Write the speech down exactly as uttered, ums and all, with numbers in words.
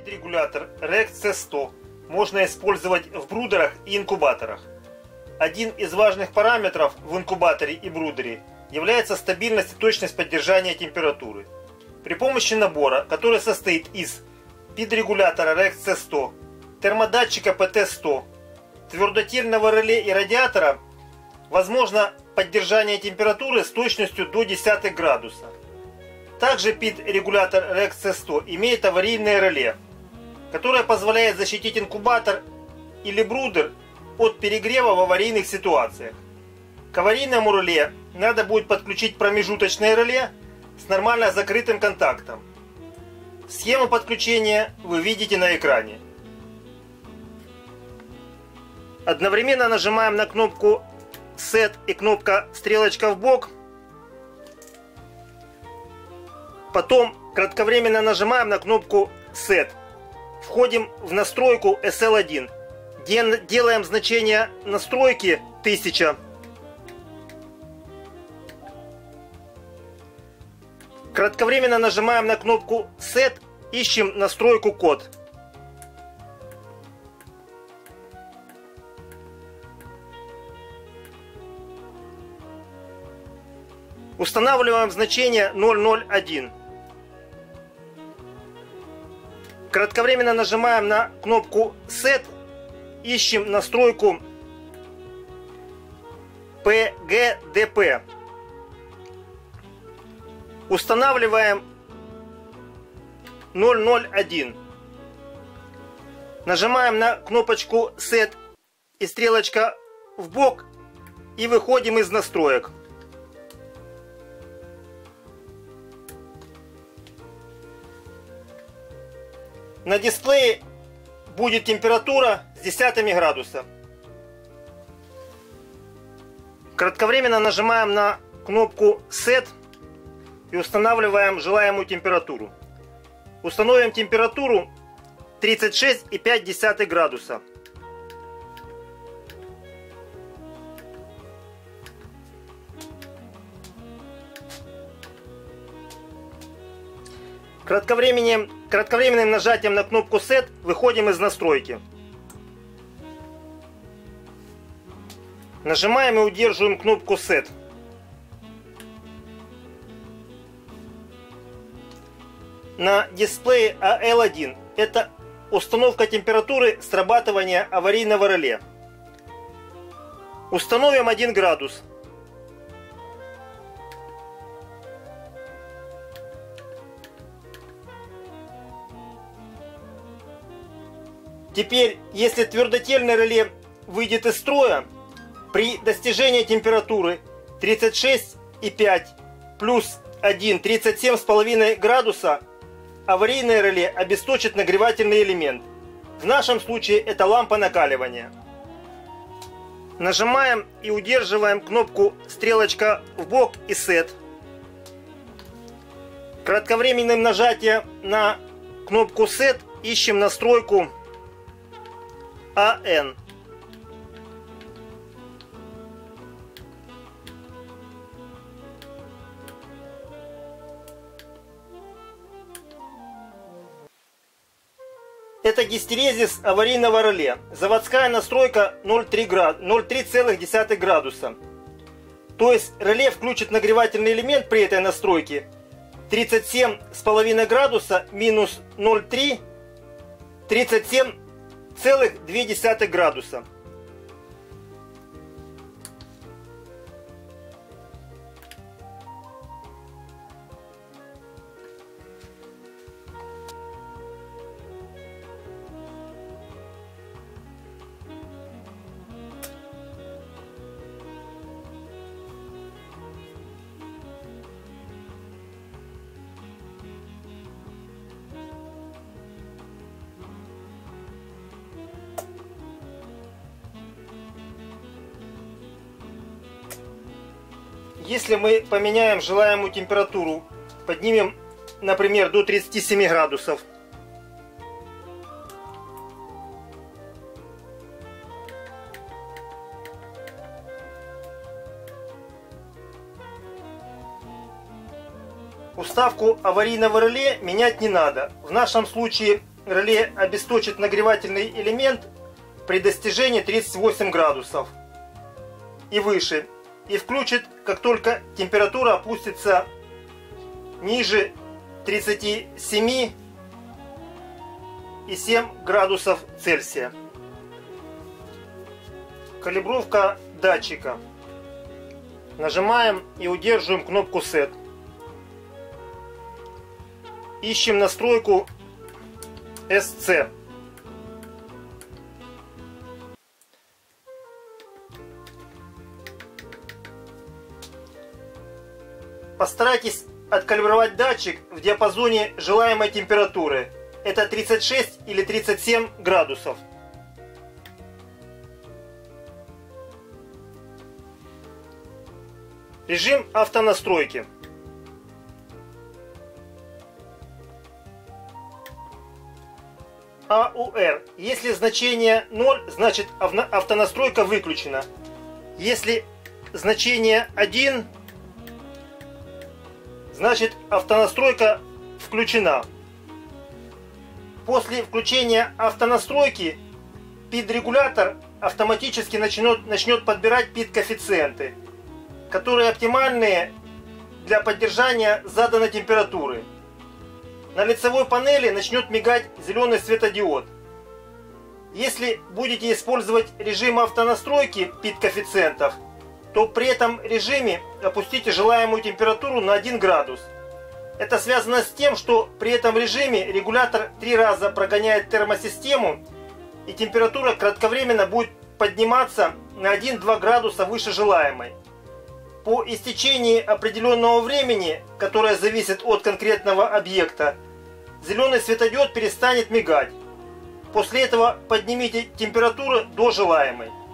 Пид-регулятор рекс си сто можно использовать в брудерах и инкубаторах. Один из важных параметров в инкубаторе и брудере является стабильность и точность поддержания температуры. При помощи набора, который состоит из пид-регулятора рекс си сто, термодатчика пэ тэ сто, твердотельного реле и радиатора, возможно поддержание температуры с точностью до десятых градуса. Также пид-регулятор рекс си сто имеет аварийное реле, которое позволяет защитить инкубатор или брудер от перегрева в аварийных ситуациях. К аварийному реле надо будет подключить промежуточное реле с нормально закрытым контактом. Схему подключения вы видите на экране. Одновременно нажимаем на кнопку Set и кнопка стрелочка в бок. Потом кратковременно нажимаем на кнопку Set. Входим в настройку эс эл один. Делаем значение настройки тысяча. Кратковременно нажимаем на кнопку Set. Ищем настройку код. Устанавливаем значение ноль ноль один. Кратковременно нажимаем на кнопку Set. Ищем настройку пэ гэ дэ пэ. Устанавливаем ноль ноль один. Нажимаем на кнопочку Set и стрелочка в бок и выходим из настроек. На дисплее будет температура с десятыми градуса. Кратковременно нажимаем на кнопку Set и устанавливаем желаемую температуру. Установим температуру тридцать шесть и пять десятых градуса. Кратковременным, кратковременным нажатием на кнопку Set выходим из настройки. Нажимаем и удерживаем кнопку Set. На дисплее а эл один это установка температуры срабатывания аварийного реле. Установим один градус. Теперь, если твердотельное реле выйдет из строя, при достижении температуры тридцать шесть и пять плюс один, тридцать семь и пять градуса, аварийное реле обесточит нагревательный элемент. В нашем случае это лампа накаливания. Нажимаем и удерживаем кнопку стрелочка в бок и Set. Кратковременным нажатием на кнопку Set ищем настройку а эн. Это гистерезис аварийного реле. Заводская настройка ноль целых три десятых градуса. То есть реле включит нагревательный элемент при этой настройке тридцать семь и пять градуса минус ноль целых три, тридцать семь целых две десятых градуса. Если мы поменяем желаемую температуру, поднимем, например, до тридцати семи градусов, уставку аварийного реле менять не надо. В нашем случае реле обесточит нагревательный элемент при достижении тридцати восьми градусов и выше, и включит, как только температура опустится ниже тридцати семи и семи градусов Цельсия. Калибровка датчика. Нажимаем и удерживаем кнопку сет. Ищем настройку эс си. Постарайтесь откалибровать датчик в диапазоне желаемой температуры. Это тридцать шесть или тридцать семь градусов. Режим автонастройки. а у эр. Если значение ноль, значит автонастройка выключена. Если значение один, значит автонастройка включена. После включения автонастройки пид-регулятор автоматически начнет, начнет подбирать пид-коэффициенты, которые оптимальные для поддержания заданной температуры. На лицевой панели начнет мигать зеленый светодиод. Если будете использовать режим автонастройки пид-коэффициентов, то при этом режиме опустите желаемую температуру на один градус. Это связано с тем, что при этом режиме регулятор три раза прогоняет термосистему, и температура кратковременно будет подниматься на один-два градуса выше желаемой. По истечении определенного времени, которое зависит от конкретного объекта, зеленый светодиод перестанет мигать. После этого поднимите температуру до желаемой.